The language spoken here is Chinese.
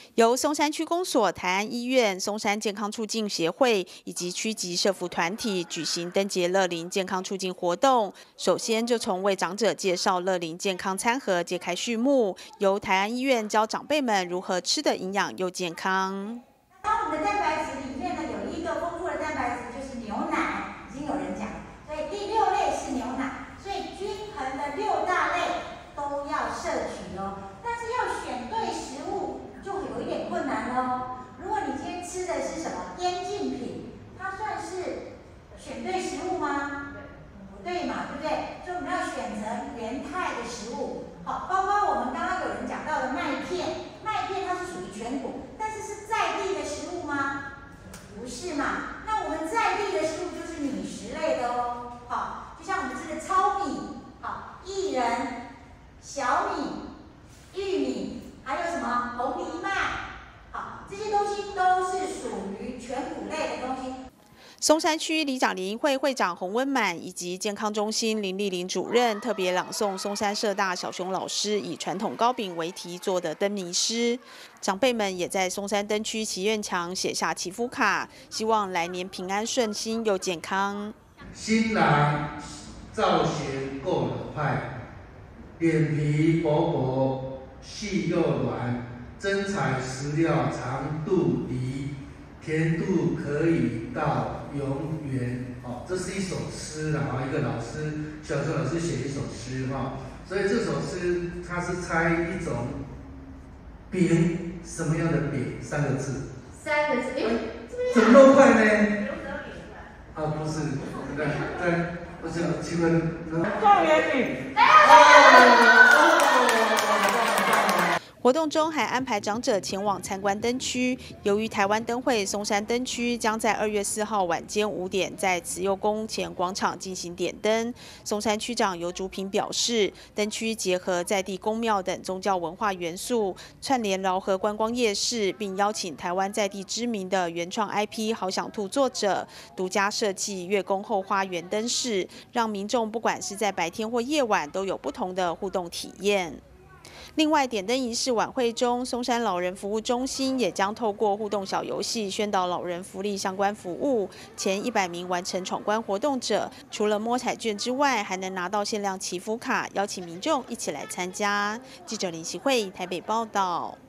由松山区公所、台安医院、松山健康促进协会以及区级社福团体举行灯节乐龄健康促进活动。首先就从为长者介绍乐龄健康餐盒揭开序幕，由台安医院教长辈们如何吃得营养又健康。 那我们的蛋白质里面呢，有一个丰富的蛋白质就是牛奶，已经有人讲，所以第6类是牛奶，所以均衡的6大类都要摄取哦。但是要选对食物就有一点困难哦。如果你今天吃的是什么腌制品，它算是选对食物吗？不对嘛，对不对？所以我们要选择原态的食物，好，包括我们刚刚有人讲到的麦片，麦片它是属于全谷，但是是在地的食物吗？不是嘛？那我们在地的食物就是米食类的哦，好，就像我们吃的糙米，好，薏仁、小米、玉米，还有什么红藜麦，好，这些东西都是属于全谷类的东西。 松山区里长联谊会会长洪温满以及健康中心林丽玲主任特别朗诵松山社大小熊老师以传统糕饼为题做的灯谜诗，长辈们也在松山灯区祈愿墙写下祈福卡，希望来年平安顺心又健康。 新郎造型够老派，脸皮薄薄，细又软，真材实料长度梨，甜度可以到永远。哦，这是一首诗啦，一个老师，小学老师写一首诗哈，所以这首诗它是猜一种饼，什么样的饼？3个字。 3个字， 怎么那么快呢？啊，不是，对，我想请问，状元饼。 活动中还安排长者前往参观灯区。由于台湾灯会松山灯区将在2月4号晚间5点在慈幼宫前广场进行点灯，松山区长游竹平表示，灯区结合在地宫庙等宗教文化元素，串联饶河观光夜市，并邀请台湾在地知名的原创 IP 好想兔作者独家设计月宫后花园灯饰，让民众不管是在白天或夜晚都有不同的互动体验。另外，点灯仪式晚会中，松山老人服务中心也将透过互动小游戏宣导老人福利相关服务。前100名完成闯关活动者，除了摸彩券之外，还能拿到限量祈福卡，邀请民众一起来参加。记者林希慧台北报道。